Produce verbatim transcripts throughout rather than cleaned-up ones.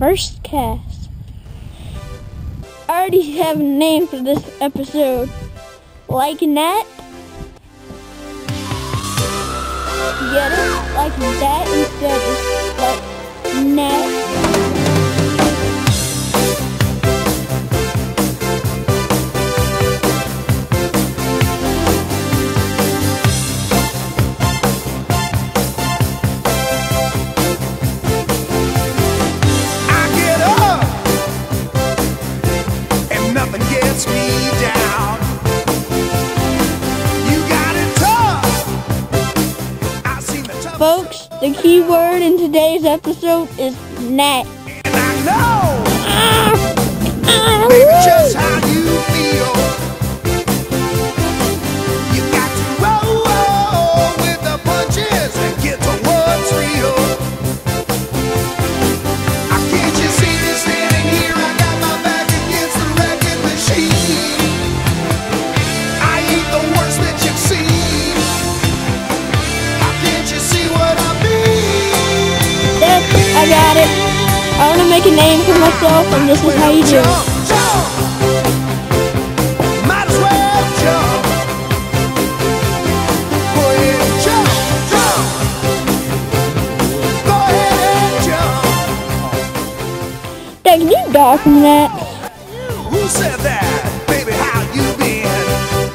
first cast. I already have a name for this episode. Likin Gnat. Get it? Like that instead of like gnat. Folks, the key word in today's episode is gnat. And I know Ah! Ah! baby, just how you feel. You got to roll with the punches and get to what's real. I can't you see me standing here? I got my back against the wrecking machine. I ain't the worst that you've seen. I got it. I want to make a name for myself, and this is how you do it. Might as well jump. Go ahead and jump, jump. Go ahead and jump. Dad, can you darken that? Who said that? Baby, how you been?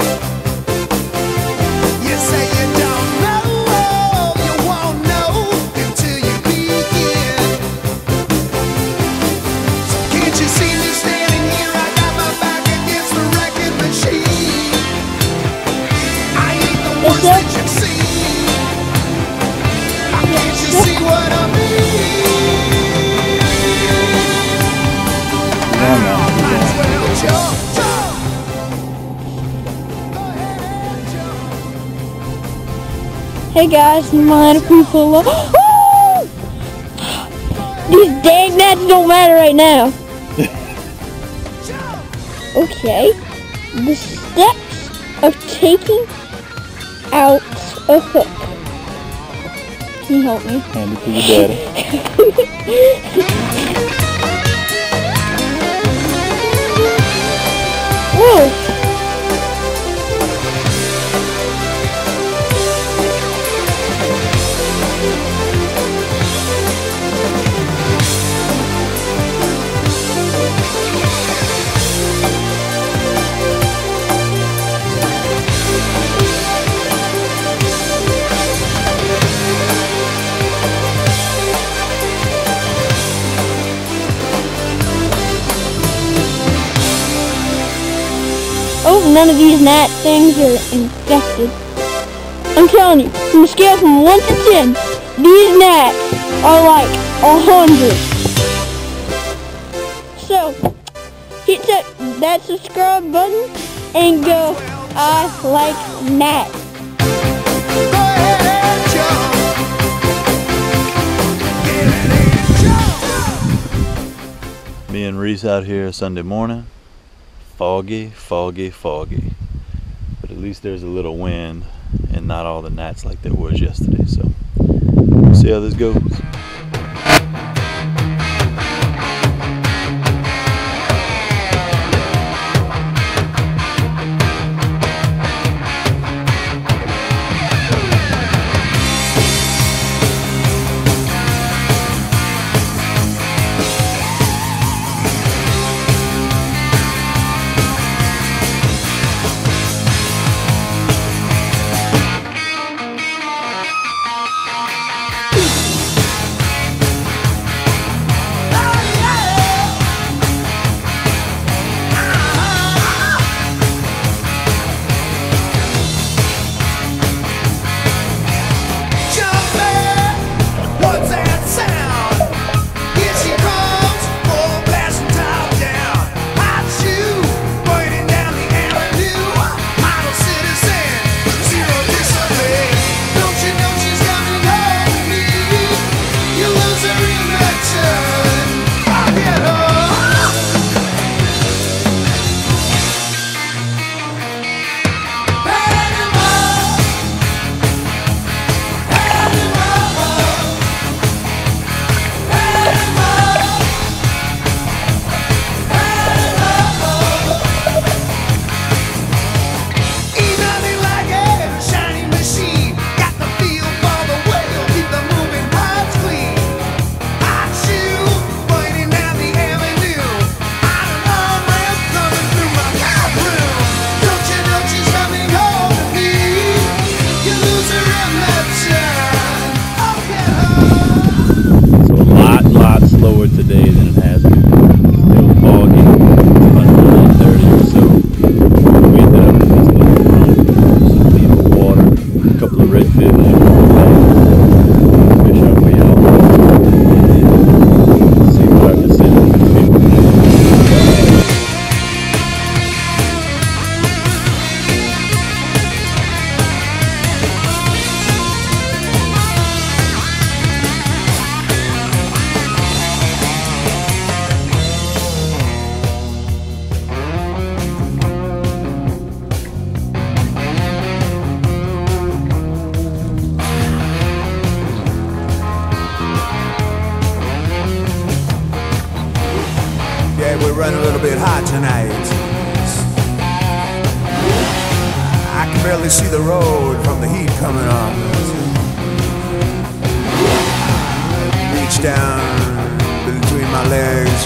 You say you don't know, you won't know until you begin. So can't you see me standing here? I got my back against the wrecking machine. I ain't the worst that you've seen. How can't you see what I mean? Might as well jump, jump. Go ahead and jump. Hey guys, my people. Woo! These dang gnats don't matter right now. Okay, the steps of taking out a hook. Can you help me? Hand it to your daddy. Whoa! Oh, none of these gnat things are infected. I'm telling you, from a scale from one to ten, these gnats are like a hundred. So, hit that, that subscribe button and go, I like gnat. Go ahead and jump. Get it and jump. Me and Reece out here Sunday morning. Foggy, foggy, foggy. But at least there's a little wind and not all the gnats like there was yesterday. So we'll see how this goes. tonight. I can barely see the road from the heat coming on. Reach down between my legs,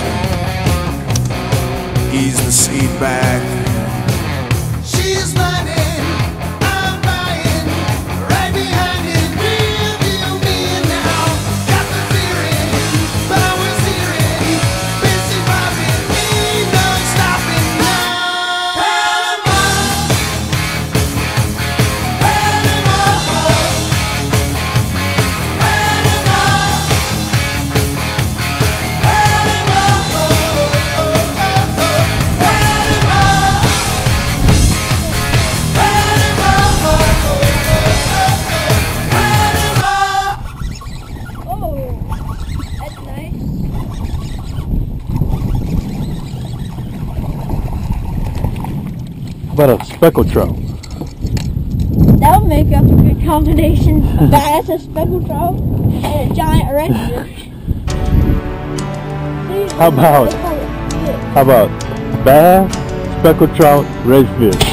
ease the seat back. She's running, I'm buying, right behind it, real deal me now. Got the feeling, flowers hearing, busy bobbing, ain't no stopping now. Panama, Panama, What about a speckled trout? That would make up a good combination. A bass, a speckled trout, and a giant redfish. How about, how about bass, speckled trout, redfish?